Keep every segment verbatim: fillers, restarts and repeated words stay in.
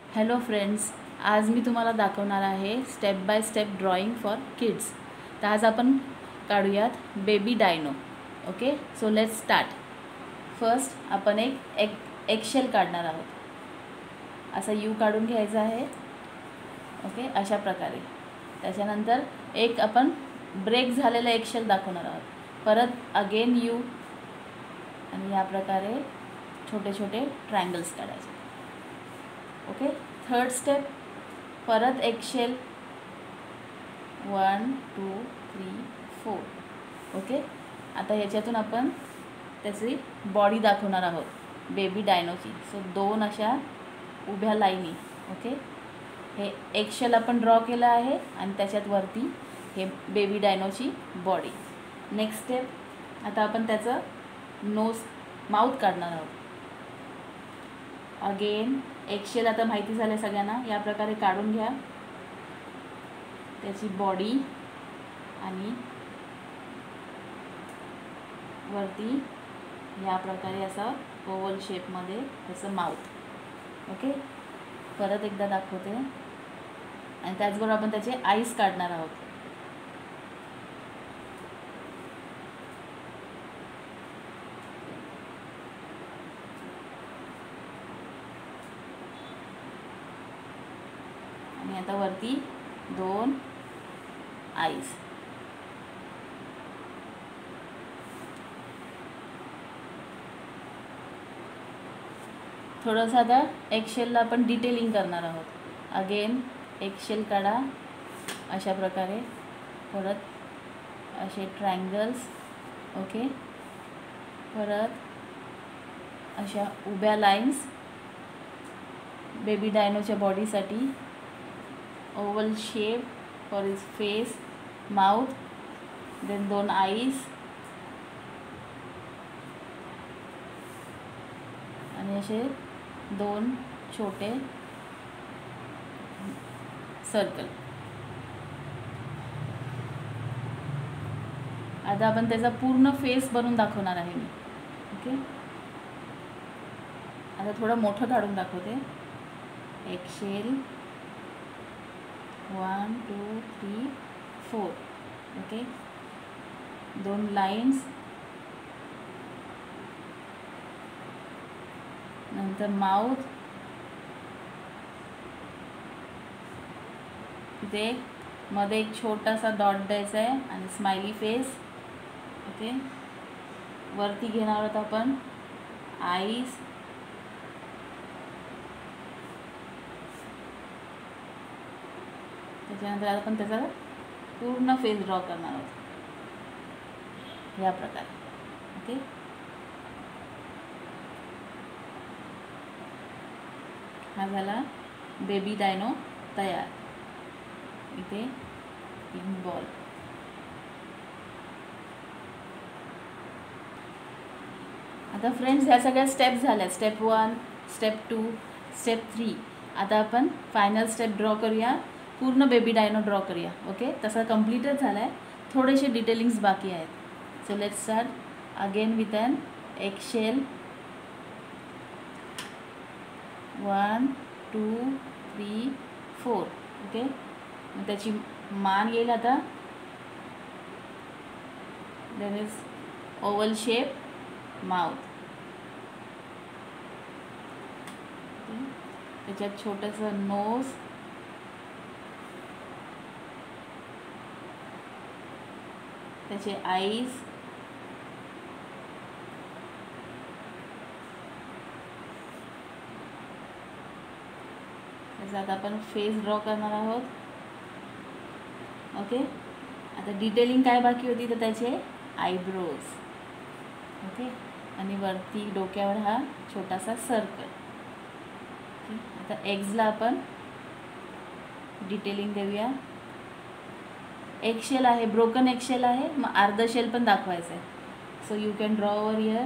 Hello friends, आज मी तुम्हाला दाखवणार आहे step by step drawing for kids. तर आज आपण काढूयात baby dino. Okay, so let's start. First आपण एक एक एक्शेल काढणार आहोत. असा यू काढून घ्यायचा आहे. ओके, अशा प्रकारे. त्याच्यानंतर एक आपण ब्रेक झालेला एक्शेल दाखवणार आहोत. परत अगेन यू आणि या प्रकारे छोटे छोटे ट्रायंगल्स काढायचे. ओके, थर्ड स्टेप परत एक्शेल one two three four. Okay, आता ह्याच्यातून आपण त्याची बॉडी दाखवणार आहोत बेबी डायनोची. सो दोन अशा उभ्या लाईनी. ओके, हे एक्शेल आपण ड्रॉ केलं आहे आणि त्याच्यात वरती हे बेबी डायनोची बॉडी. नेक्स्ट स्टेप, आता आपण त्याचं नोज माउथ काढणार आहोत. अगेन एक्शेल आता माहिती झालं सगळ्यांना. या प्रकारे काढून घ्या त्याची बॉडी आणि वरती या प्रकारे असा ओवल शेपमध्ये त्याचं माउथ. ओके, परत एकदा दाखवते. आणि त्याचबरोबर आपण त्याचे आईज काढणार आहोत. आणि आता वरती दोन आईज. थोडंसं आता एक्शेलला आपण डिटेलिंग करणार आहोत. अगेन एक्शेल काढा अशा प्रकारे. परत असे ट्रायंगल्स. ओके, परत अशा उभ्या लाईन्स बेबी डायनोच्या बॉडीसाठी. Oval shape for his face, mouth, then दोन आईज आणि असे दोन छोटे सर्कल. आता आपण त्याचा पूर्ण फेस बनवून दाखवणार आहे मी. ओके, आता थोडं मोठं काढून दाखवते. एक्शेल one two three four. Okay, दोन लाईन्स, नंतर माउथ, तिथे मध्ये एक छोटासा डॉट द्यायचा आहे आणि स्माइली फेस. ओके, वरती घेणार आहोत आपण आईज. त्याच्यानंतर आपण त्याचा पूर्ण फेस ड्रॉ करणार आहोत या प्रकारे. ओके, हा झाला बेबी डायनो तयार. इथे पिंक बॉल. आता फ्रेंड्स, ह्या सगळ्या स्टेप झाल्या. Step one, step two, step three. आता आपण फायनल स्टेप ड्रॉ करूया. पूर्ण बेबी डायनो ड्रॉ करूया. ओके, तसा कम्प्लीटच झाला आहे. थोडेसे डिटेलिंग्स बाकी आहेत. So let's start again with an एक्शेल one two three four. Okay, मग त्याची मान येईल आता. Then is oval shape, mouth. त्याच्यात छोटंसं नोज, त्याचे आईज, त्याच्यात आपण फेस ड्रॉ करणार आहोत. ओके, आता डिटेलिंग काय बाकी होती तर त्याचे आयब्रोज. ओके, आणि वरती डोक्यावर हा छोटासा सर्कल. ओके, आता एग्जला आपण डिटेलिंग देऊया. एक्शेल आहे, ब्रोकन एक्शेल आहे, मग अर्ध शेल पण दाखवायचं आहे. So you can draw over here.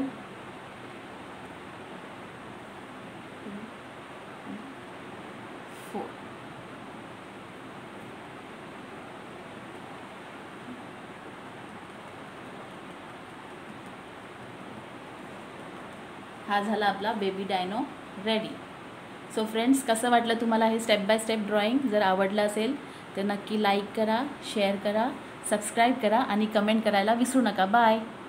Four. हा झाला आपला baby dino ready. So friends, कसं वाटलं तुम्हाला हे स्टेप बाय स्टेप ड्रॉईंग? जर आवडलं असेल तर नक्की लाईक करा, शेअर करा, सबस्क्राईब करा आणि कमेंट करायला विसरू नका. बाय.